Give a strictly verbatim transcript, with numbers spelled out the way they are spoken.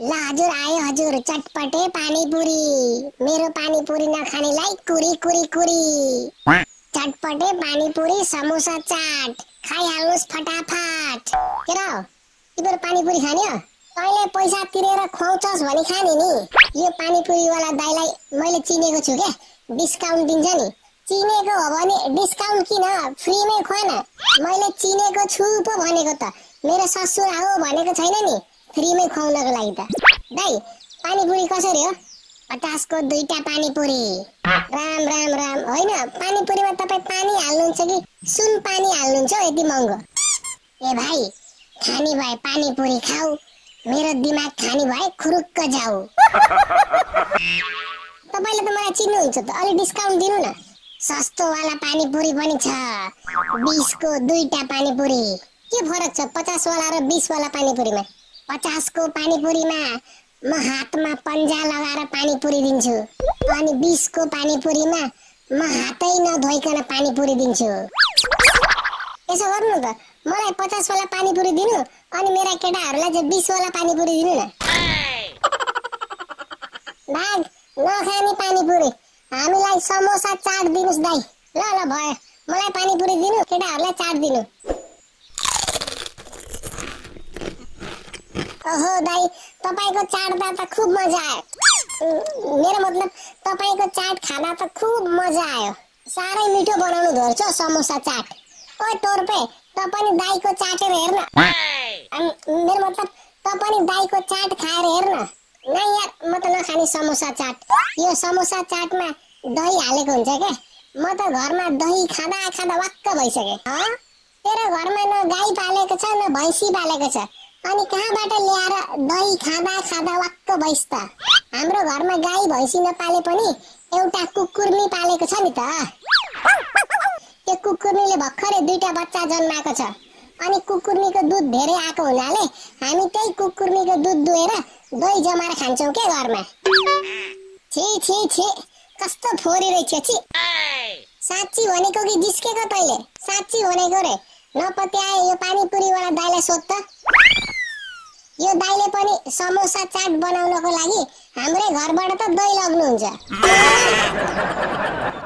ल हजुर आयो हजुर चटपटे पानीपुरी। मेरो पानीपुरी नखानेलाई कुरी कुरी कुरी। चटपटे पानीपुरी समोसा चाट खाइहाल्नुस् फटाफट। के र तिम्रो पानीपुरी खाने हो? तैँले पैसा तिरेर खुवाउँछस् भने खाने नि। यो पानीपुरी वाला दाइलाई मैले चिनेको छु के, डिस्काउन्ट दिन्छ नि। चिनेको हो भने डिस्काउन्ट किन, फ्रीमै खुवा न। मैले चिनेको छु पो भनेको त, मेरो ससुरा हो भनेको छैन नि फ्रीमै खुवाउनको लागि त। दाइ पानीपुरी कसरी हो? पचास को दुईटा पानीपुरी। राम राम राम। होइन पानीपुरीमा तपाईँ पानी हाल्नुहुन्छ कि सुन पानी हाल्नुहुन्छ यति महँगो? ए भाइ खानी भए पानीपुरी खाऊ, मेरो दिमाग खानी भए खुरुक्क जाऊ। तपाईले त मलाई चिन्नुहुन्छ त, अलि डिस्काउन्ट दिनु न। सस्तो वाला पानीपुरी पनि छ, बीस को दुईटा पानीपुरी। के फरक छ पचास वाला र बीस वाला पानीपुरीमा? पचास को पानीपुरीमा म हातमा पन्जा लगाएर पानीपुरी दिन्छु, अनि बीस को पानीपुरीमा म हातै नधोइकन पानीपुरी दिन्छु। यसो गर्नु त, मलाई पचास वाला पानीपुरी दिनु, अनि मेरा केटाहरूलाई चाहिँ बीस वाला पानीपुरी दिनु न। भाग नखाने पानीपुरी, हामीलाई समोसा चाट दिनुस् दाइ। ल ल भयो, मलाई पानीपुरी दिनु, केटाहरूलाई चाट दिनु। ओहो दाइ तपाईको चाट्दा त खूब मजा आयो। मेरो मतलब तपाईको चाट खाँदा त खूब मजा आयो। साह्रै मिठो बनाउनु धर्छ समोसा चाट। ओए तोर्पे त पनि दाइको चाटेर हेर्न। मेरो मतलब त पनि दाइको चाट खाएर हेर्न। नै यार म त नखाने समोसा चाट। यो समोसा चाटमा दही हालेको हुन्छ के, म त घरमा दही खाँदा खाँदा वाक्क भइसके। ह तेरो घरमा न गाई पालेको छ न भैँसी पालेको छ, अनि कहाँबाट ल्याएर दही खाँदा खाँदा वाक्क भइस् त? हाम्रो घरमा गाई भैँसी नपाले पनि एउटा कुकुरनी पालेको छ नि त। त्यो कुकुरनीले भर्खरै दुईटा बच्चा जन्माएको छ, अनि कुकुरनीको दुध धेरै आएको हुनाले हामी त्यही कुकुरनीको दुध दुहेर दही जमाएर खान्छौँ के घरमा। छी छी छी कस्तो फोरी रहेछ छी। साँच्ची भनेको कि जिस्केको तैले? साँच्ची भनेको रे। नपत्याए यो पानीपुरी वाला दाइलाई सोध त। यो दाइले पनि समोसा चाट बनाउनको लागि हाम्रै घरबाट त दही लग्नुहुन्छ।